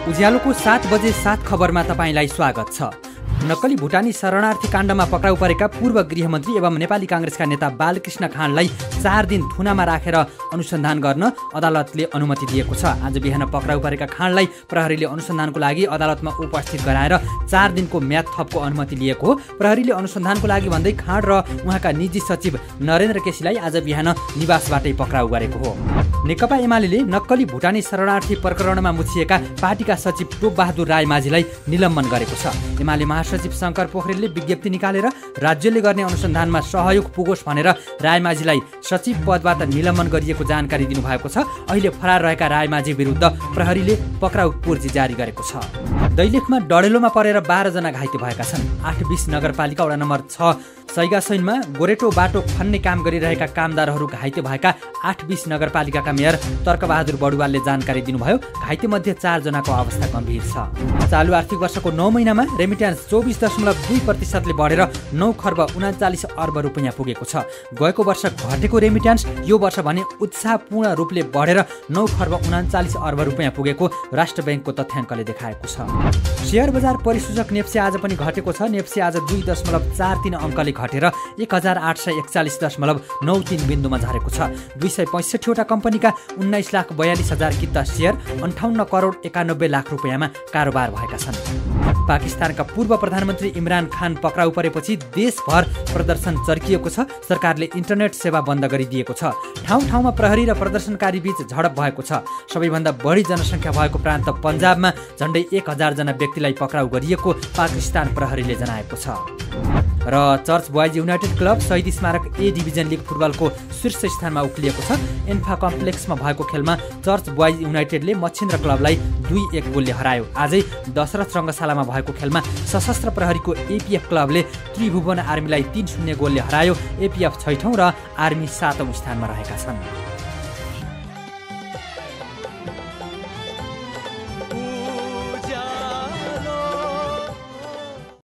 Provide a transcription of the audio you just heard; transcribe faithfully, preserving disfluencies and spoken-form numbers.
उज्यालोको सात बजे सात खबरमा तपाईलाई स्वागत छ। नक्कली भुटानी शरणार्थी काण्डमा पक्राउ परेका पूर्व गृहमन्त्री एवं नेपाली कांग्रेसका नेता बालकृष्ण खाँडलाई चार दिन थुनामा राखेर अनुसन्धान गर्न अदालतले अनुमति दिएको छ। आज बिहान पक्राउ परेका खाँडलाई प्रहरीले अनुसन्धानको लागि अदालतमा उपस्थित गराएर चार दिनको म्याद थपको अनुमति लिएको हो। प्रहरीले अनुसन्धानको लागि भन्दै खाँड र उहाँका निजी सचिव नरेन्द्र केसीलाई आज बिहान निवासबाटै पक्राउ गरेको हो। नेकपा एमाले नक्कली भुटानी शरणार्थी प्रकरणमा मुछिएका पार्टीका सचिव टोपबहादुर रायमाझीलाई निलम्बन गरेको छ। एमाले महासचिव शङ्कर पोखरेलले विज्ञप्ति निकालेर राज्यले गर्ने अनुसन्धानमा सहयोग पुगोस् भनेर रायमाझीलाई सचिव पदबाट निलम्बन गरिएको जानकारी दिनुभएको छ। अहिले फरार रहेका रायमाझी विरुद्ध प्रहरीले पक्राउ पूर्जी जारी गरेको छ। दैलेखमा डडेलोमा परेर बाह्र जना घाइते भएका छन्। आठ बीस नगरपालिका वडा नम्बर छ सैगासैनमा गोरेटो बाटो खन्ने काम गरिरहेका कामदारहरू घाइते भएका आठ बीस नगरपालिकाका मेयर तर्कबहादुर बडुवालले जानकारी दिनुभयो। घाइते मध्ये चार जनाको अवस्था गम्भीर छ। चालु आर्थिक वर्षको नौ महिनामा रेमिट्यान्स चौबिस दशमलव दुई प्रतिशतले बढेर नौ खर्ब उनाचालिस अर्ब रुपियाँ पुगेको छ। गएको वर्ष घटेको रेमिट्यान्स यो वर्ष भने उत्साहपूर्ण रूपले बढेर नौ खर्ब उनाचालिस अर्ब रुपियाँ पुगेको राष्ट्र ब्याङ्कको तथ्याङ्कले देखाएको छ। शेयर बजार परिसूचक नेप्से आज पनि घटेको छ। नेप्से आज दुई दशमलव चार तीन अङ्कले घटेर एक हजार आठ सय एकचालिस दशमलव नौ तीन बिन्दुमा झरेको छ। दुई सय पैँसठीवटा कम्पनीका उन्नाइस लाख बयालिस हजार किता शेयर अन्ठाउन्न करोड एकानब्बे लाख रुपियाँमा कारोबार भएका छन्। पाकिस्तानका पूर्व प्रधानमन्त्री इमरान खान पक्राउ परेपछि देशभर प्रदर्शन चर्किएको छ। सरकारले इन्टरनेट सेवा बन्द गरिदिएको छ। ठाउँ ठाउँमा प्रहरी र प्रदर्शनकारी बीच झडप भएको छ। सबैभन्दा बढी जनसङ्ख्या भएको प्रान्त पन्जाबमा झन्डै एक हजार जना व्यक्तिलाई पक्राउ गरिएको पाकिस्तान प्रहरीले जनाएको छ। र चर्च बोइज युनाइटेड क्लब शहीद स्मारक ए डिभिजन लिग फुटबलको शीर्ष स्थानमा उक्लिएको छ। एन्फा कम्प्लेक्समा भएको खेलमा चर्च बोइज युनाइटेडले मच्छिन्द्र क्लबलाई दुई एक गोलले हरायो। आजै दशरथ रङ्गशालामा भएको खेलमा सशस्त्र प्रहरीको एपीएफ क्लबले त्रिभुवन आर्मीलाई तीन शून्य गोलले हरायो। एपीएफ छैठौँ र आर्मी सातौँ स्थानमा रहेका छन्।